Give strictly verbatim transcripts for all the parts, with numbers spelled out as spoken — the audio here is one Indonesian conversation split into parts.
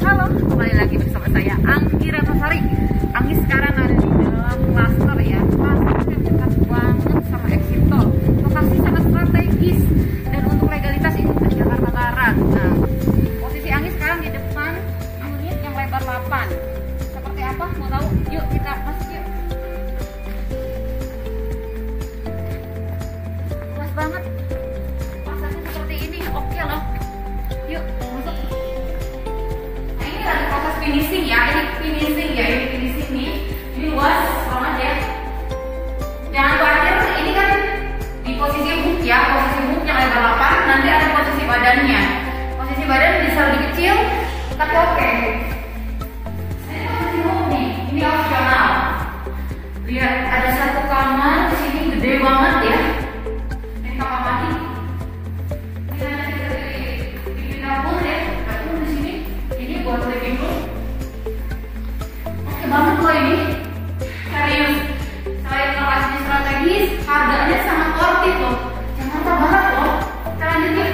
Halo, kembali lagi bersama saya Anggi Ratnasari. Anggi sekarang ada di dalam klaster ya, klaster yang dekat banget sama exit tol. Lokasi sangat strategis dan untuk legalitas ini di Jakarta Barat. Nah, posisi Anggi sekarang di depan unit yang lebar delapan. Seperti apa? Mau tahu? Yuk kita masuk yuk. Luas banget. Pasarnya seperti ini, oke loh. Yuk masuk. Finishing ya, ini finishing ya, ini finishing nih, ini luas banget ya. Jangan khawatir, ini kan di posisi hook ya, posisi hook yang lebar delapan, nanti ada posisi badannya. Posisi badan bisa lebih kecil, tapi oke. Ini posisi hook nih, ini opsional. Lihat ada satu kamar di sini gede banget ya. Ini kamar mandi. Ini ada di dapur ya, dapur di sini. Ini buat living room. Banget loh ini, serius. Selain lokasinya strategis, harganya sangat worth it loh. Jakarta Barat loh. Kita lanjut yuk.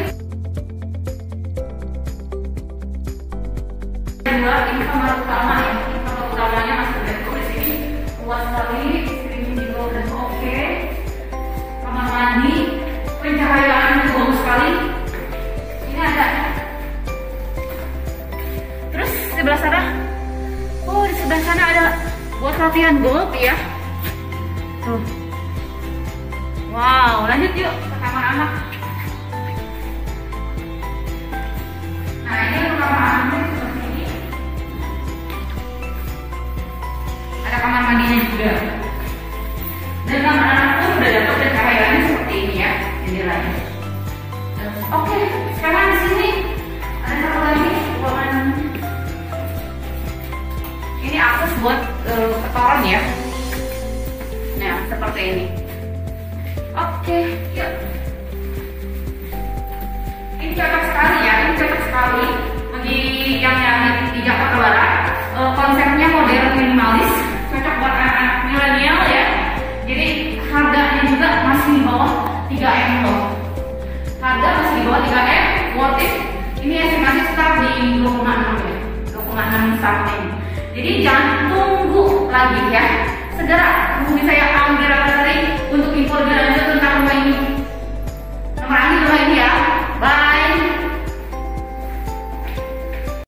Dua, ini kamar utama ya. Ini kamar utamanya masih ada di sini. Luas sekali, screening juga udah oke. Kamar mandi, pencahayaan juga bagus sekali. Ini ada. Terus sebelah sana. Oh, di sebelah sana ada buat latihan golf ya. Tuh. Wow, lanjut yuk ke kamar anak. Nah, ini kamar anak seperti ini. Ada kamar mandinya juga. Dan kamar anak pun udah dapat pencahayaannya seperti ini ya, jendelanya. Oke, sekarang di sini ada satu lagi ruangan. Ini akses buat uh, kotoran ya. Nah, seperti ini. Oke, yuk. Ini cocok sekali ya, ini cocok sekali bagi yang nyari di Jakarta Barat. Uh, konsepnya modern minimalis, cocok buat anak-anak milenial ya. Jadi harganya juga masih di bawah tiga M loh. Harga masih di bawah tiga M, worth it. Ini estimasi start di dua koma enam ya, dua koma enam something. Jadi jangan tunggu lagi ya, segera hubungi saya Anggi Ratnasari untuk info lebih lanjut tentang rumah ini. Nomor Anggi rumah ini ya.